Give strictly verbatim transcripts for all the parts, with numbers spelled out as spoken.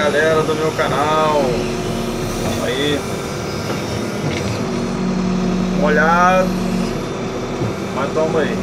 galera do meu canal. Aí, molhado, mas toma aí.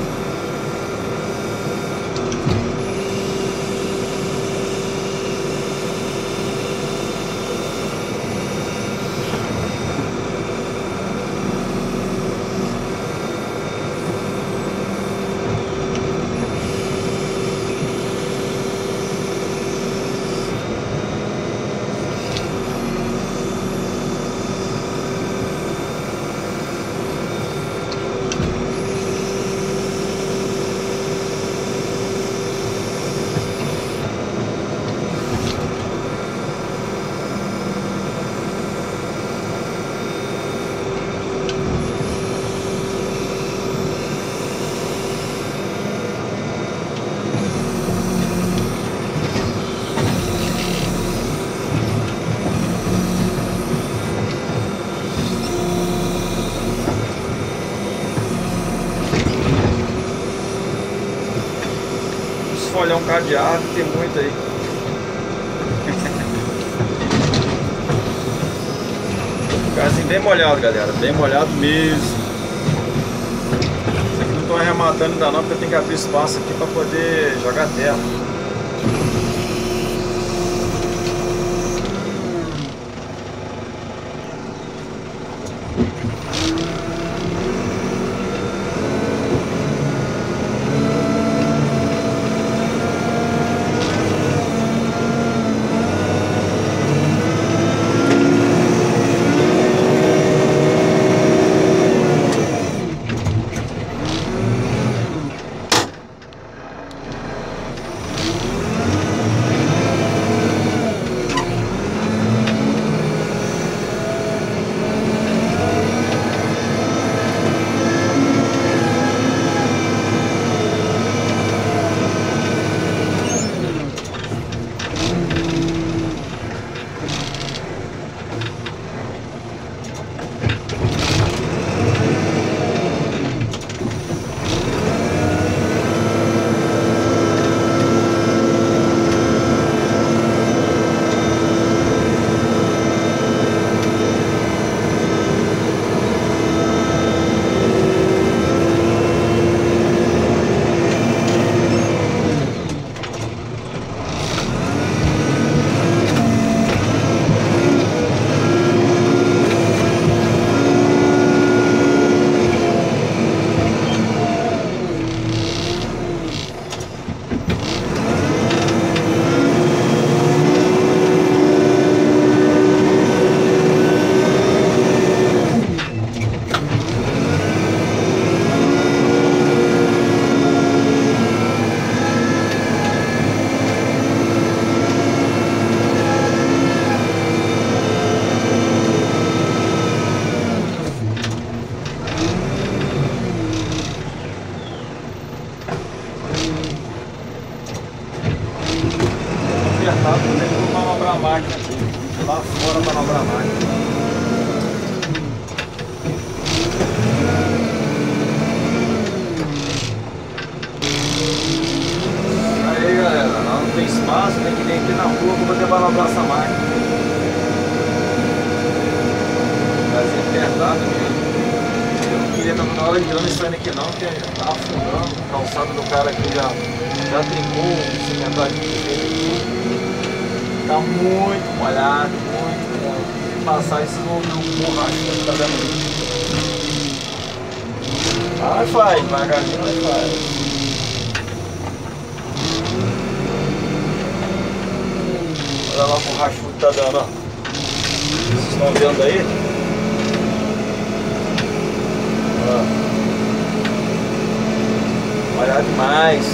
Olhar um cadeado, tem muito aí. Ficarzinho bem molhado, galera, bem molhado mesmo. Isso aqui não estou arrematando ainda não, porque eu tenho que abrir espaço aqui para poder jogar terra. Apertado, tem que manobrar a máquina aqui, lá fora manobrar a máquina. Aí galera, lá não tem espaço, tem que vir aqui na rua para poder manobrar essa máquina. Fazer apertado mesmo. Eu não queria estar na hora entrando e saindo aqui não, porque tá afundando, o calçado do cara aqui já, já trincou o cimentário que fez. Tá muito molhado, muito molhado. Se passar isso, vão ver um borrachudo que tá dando aí. Mas faz, devagarinho nós faz. Olha lá o borrachudo que tá dando, ó. Vocês estão vendo aí? Ó. Molhado demais.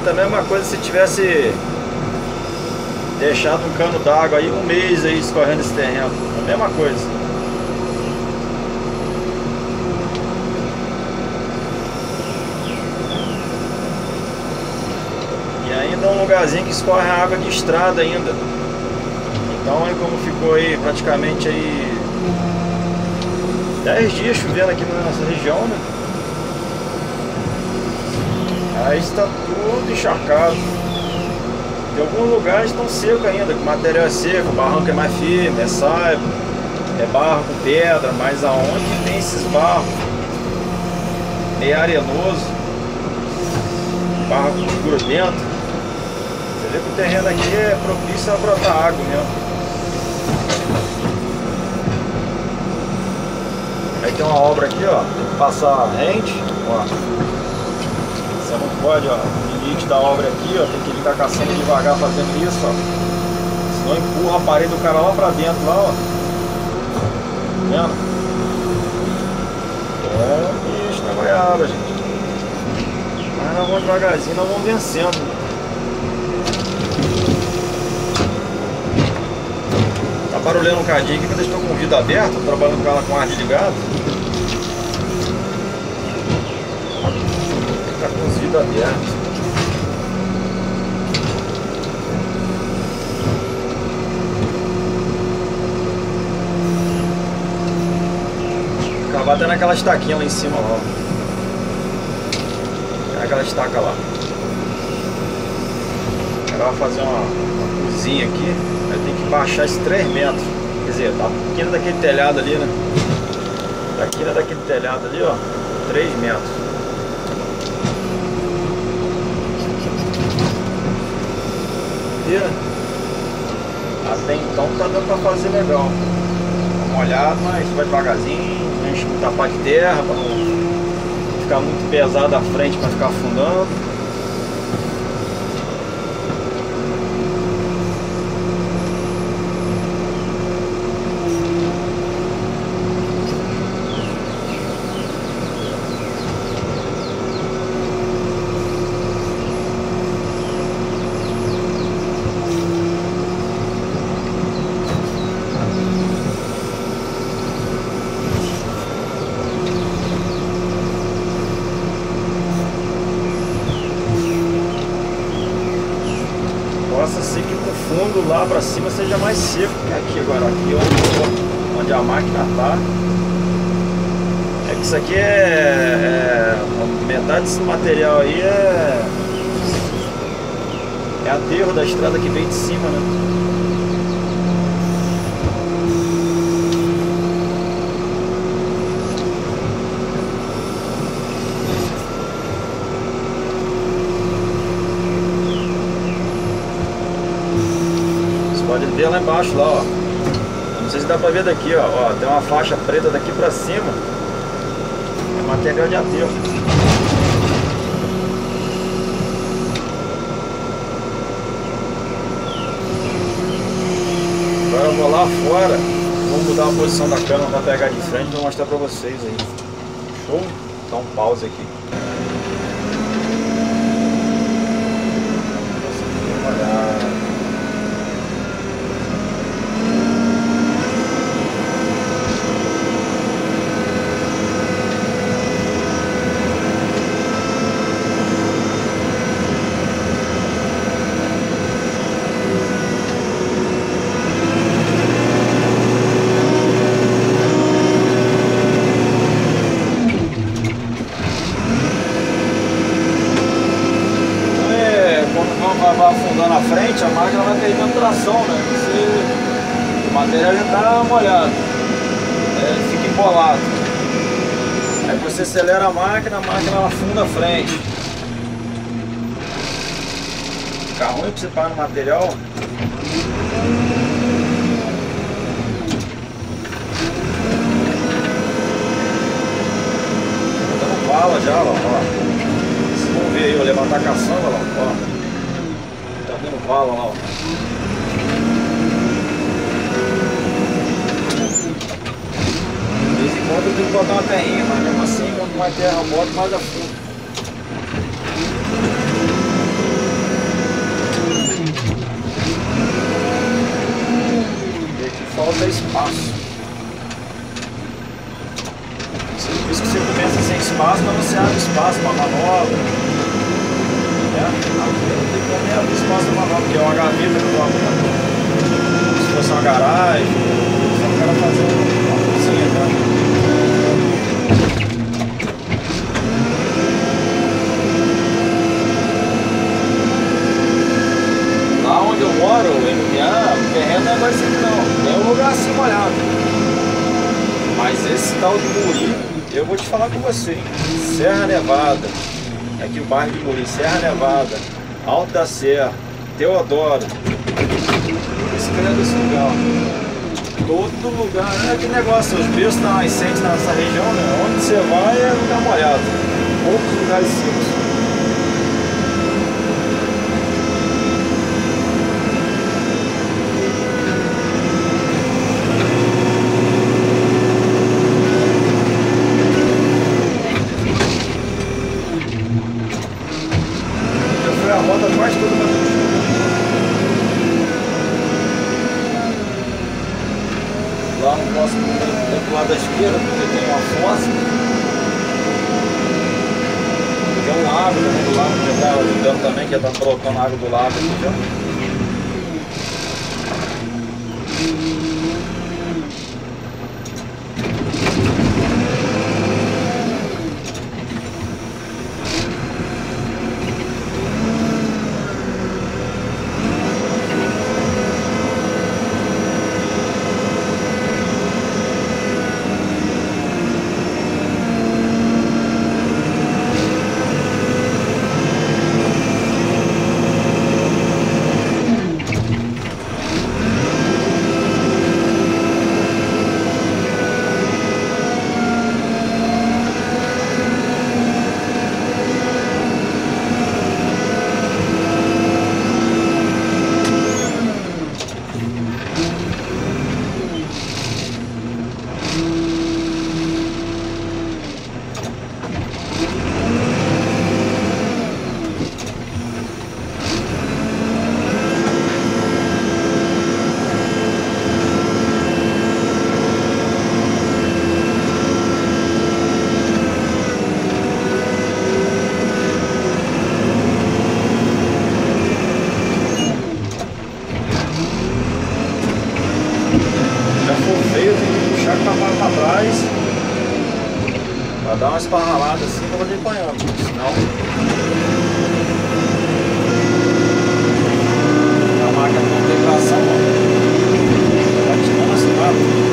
a mesma coisa se tivesse deixado um cano d'água aí um mês aí escorrendo esse terreno. A mesma coisa. E ainda é um lugarzinho que escorre a água de estrada ainda. Então aí como ficou aí praticamente aí dez dias chovendo aqui na nossa região, né? Aí está tudo encharcado. Em alguns lugares estão secos ainda, que o material é seco, o barranco é mais firme, é saibo, é barro com pedra, mas aonde tem esses barros meio arenoso, barro com grudento, você vê que o terreno aqui é propício a brotar água mesmo. Aí tem uma obra aqui, ó, tem que passar rente, ó. Você não pode, ó, o limite da obra aqui, ó, tem que ficar caçando devagar fazendo isso, ó. Senão empurra a parede do cara lá pra dentro, lá, ó. Tá vendo? É, bicho, na goiaba, gente. Mas nós vamos devagarzinho, nós vamos vencendo. Tá barulhando um cadinho aqui, quando eu estou com o vidro aberto, tô trabalhando com ela com ar desligado. Tá com os vidros abertos. Acabar até naquela estaquinha lá em cima, lá, ó. Aquela estaca lá. Agora vai fazer uma, uma cozinha aqui. Aí tem que baixar esses três metros. Quer dizer, tá pequena daquele telhado ali, né? Daqui daquele telhado ali, ó. três metros. Até então tá dando pra fazer legal. Dá uma olhada, mas vai devagarzinho, enche com tapar de terra pra não ficar muito pesado à frente pra ficar afundando. Possa ser que no fundo lá pra cima seja mais seco que aqui agora. Aqui onde, onde a máquina tá. É que isso aqui é, é metade desse material aí é é aterro da estrada que vem de cima, né? Pode ver lá embaixo, lá, ó. Não sei se dá pra ver daqui, ó. Ó, tem uma faixa preta daqui pra cima. É material de aterro. Agora eu vou lá fora. Vou mudar a posição da câmera pra pegar de frente e vou mostrar pra vocês aí. Show? Dá um pause aqui. Olha. Vai afundando na frente, a máquina vai perdendo tração, né? Você, o material já está molhado, é, ele fica embolado. Aí você acelera a máquina, a máquina ela afunda a frente. Fica ruim para você parar no material. Tá dando bala já, ó. Vocês vão ver aí, eu levantar a caçamba, ó. ó. Tá dando bala lá, ó. De vez em quando eu tenho que botar uma terrinha, mas mesmo assim, quanto mais terra eu boto, mais afunda. falta espaço. Por isso que você começa sem espaço, mas você abre espaço para manobra. Né? Aqui não tem como nem abrir espaço para manobra, porque é uma gaveta que eu tô abrindo. Se fosse uma garagem, só o cara fazer uma cozinha, né? Lá onde eu moro, em Lumiar, o terreno não é igual esse aqui não. Tem um lugar assim molhado. Mas esse tal de Muri, eu vou te falar com você, hein? Serra Nevada, aqui o bairro de Muri, Serra Nevada, Alto da Serra, Teodoro. Esse cara é desse lugar. Todo lugar, é aquele negócio, os bichos estão nascentes nessa região, né? Onde você vai é lugar molhado. Poucos lugares secos. Lá no próximo, do lado da esquerda, porque tem uma fossa. Tem um lago também do lado, que tá ajudando também, que já tá colocando água do lago aqui já. Pra dar uma esparralada assim, eu vou acompanhando, senão a máquina não tem tração, vai tirando assim rápido.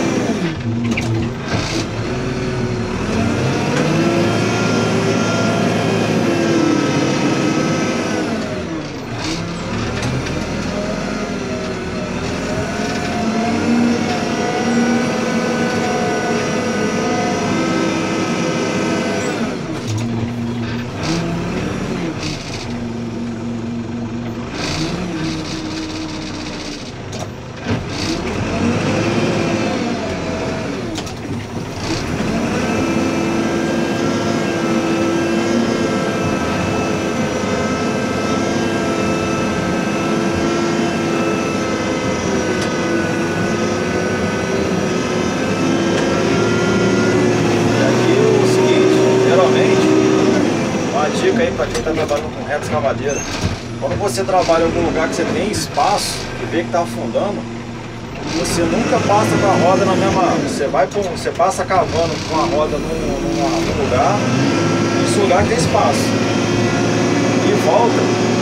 Aí para quem está trabalhando com reta escavadeira, quando você trabalha em algum lugar que você tem espaço e vê que está afundando, você nunca passa com a roda na mesma. Você vai com, você passa cavando com a roda num, num, num lugar, nesse lugar que tem espaço, e volta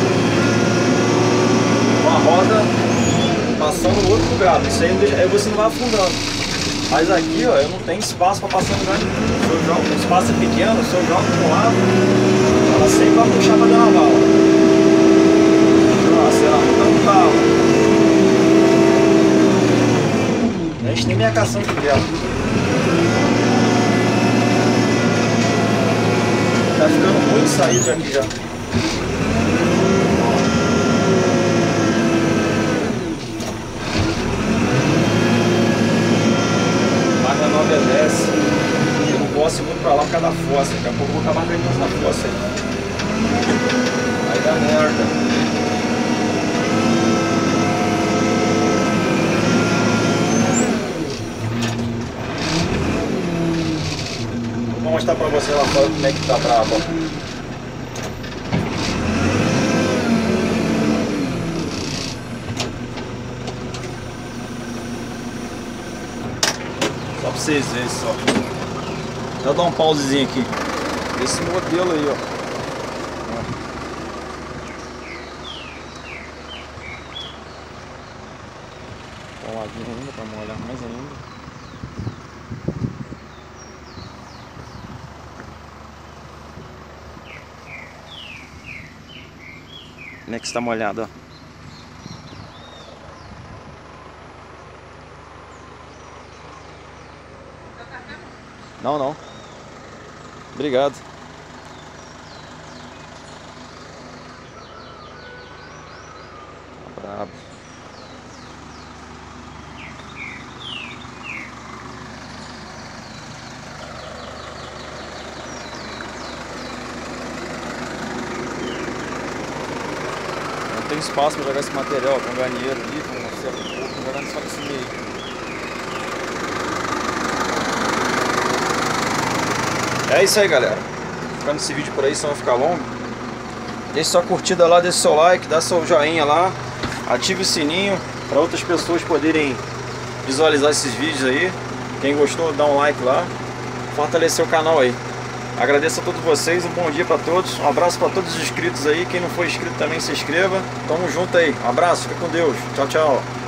com a roda passando no outro lugar. Isso aí, aí você não vai afundando. Mas aqui, ó, eu não tenho espaço para passar no lugar nenhum. Se eu jogo, o espaço é pequeno, se eu jogo para um lado, ela sempre vai puxar para dentro da vala. Nossa, ela não tá no carro. A gente nem marcação de vela. Tá ficando muito saído aqui já. Não obedece, eu não posso ir muito pra lá por causa da fossa, daqui a pouco eu vou acabar caindo nessa fossa aí. Vai dar merda. mostrar pra você lá fora como é que tá brabo. Só pra vocês verem só. Deixa eu dar um pausezinho aqui. Esse modelo aí, ó. Tá moladinho ainda, pra molhar mais ainda. Como é que está molhado, ó. Não, não. Obrigado. Tá brabo. Não tem espaço para jogar esse material, com galinheiro ali, com um certo pouco, jogando só nesse meio. É isso aí, galera. Ficando esse vídeo por aí, senão vai ficar longo. Deixe sua curtida lá, deixe seu like, dá seu joinha lá, ative o sininho para outras pessoas poderem visualizar esses vídeos aí. Quem gostou, dá um like lá, fortalecer o canal aí. Agradeço a todos vocês, um bom dia para todos, um abraço para todos os inscritos aí. Quem não for inscrito também se inscreva. Tamo junto aí, um abraço, fica com Deus, tchau, tchau.